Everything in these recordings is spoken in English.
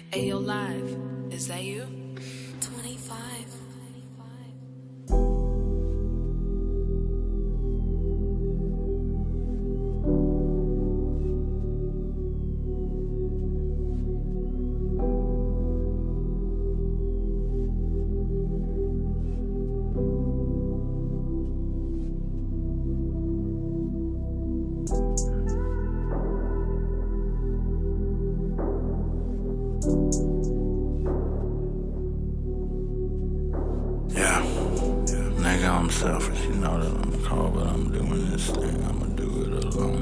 Ayo Live, is that you? 25. Yeah, nigga, I'm selfish. You know that I'm cold, but I'm doing this thing. I'ma do it alone.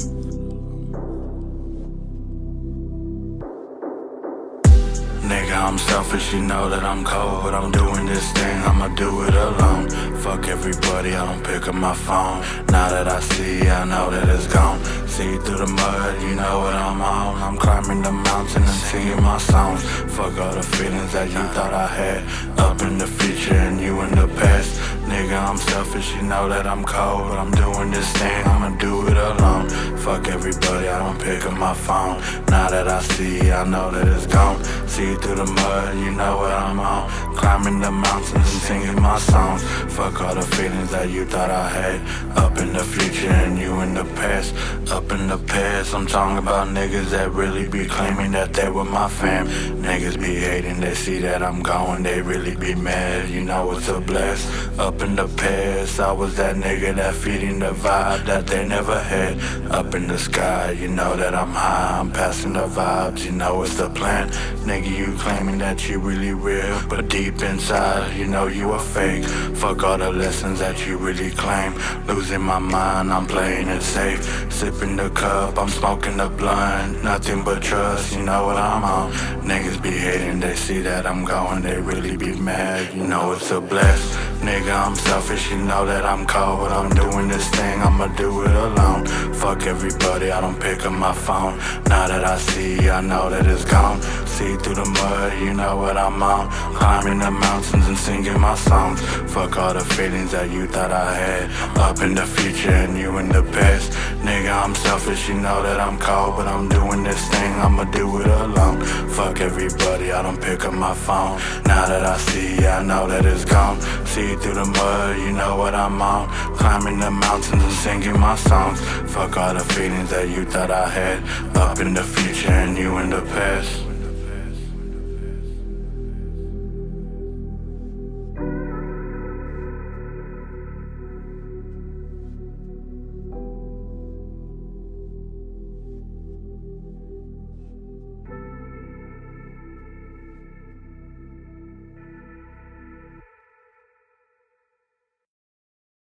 Nigga, I'm selfish. You know that I'm cold, but I'm doing this thing. I'ma do it alone. Fuck everybody, I don't pick up my phone. Now that I see, I know that it's gone. See through the mud, you know what I'm on. I'm climbing the mountain and singing my songs. Fuck all the feelings that you thought I had. Up in the future and you in the past. Nigga, I'm selfish, you know that I'm cold, but I'm doing this thing, I'ma do it alone. Fuck everybody, I don't pick up my phone. Now that I see, I know that it's gone. See through the mud, you know what I'm on. Climbing the mountains and singing my songs. Fuck all the feelings that you thought I had. Up in the future and you in the past. Up in the past, I'm talking about niggas that really be claiming that they were my fam. Niggas be hating, they see that I'm gone, they really be mad, you know it's a blast. Up in the past, I was that nigga that feeding the vibe that they never had. Up in the sky, you know that I'm high, I'm passing the vibes, you know it's the plan. Nigga, you claiming that you really real, but deep inside, you know you a fake. Fuck all the lessons that you really claim. Losing my mind, I'm playing it safe. Sipping the cup, I'm smoking the blunt. Nothing but trust, you know what I'm on. Niggas be hating, they see that I'm going, they really be mad, you know it's a bless. Nigga, I'm selfish, you know that I'm cold, but I'm doing this thing, I'ma do it alone. Fuck everybody, I don't pick up my phone. Now that I see, I know that it's gone. See through the mud, you know what I'm on. Climbing the mountains and singing my songs. Fuck all the feelings that you thought I had. Up in the future and you in the past. Nigga, I'm selfish, you know that I'm cold, but I'm doing this thing, I'ma do it alone. Fuck everybody, I don't pick up my phone. Now that I see, I know that it's gone. See through the mud, you know what I'm on. Climbing the mountains and singing my songs. Fuck all the feelings that you thought I had. Up in the future and you in the past.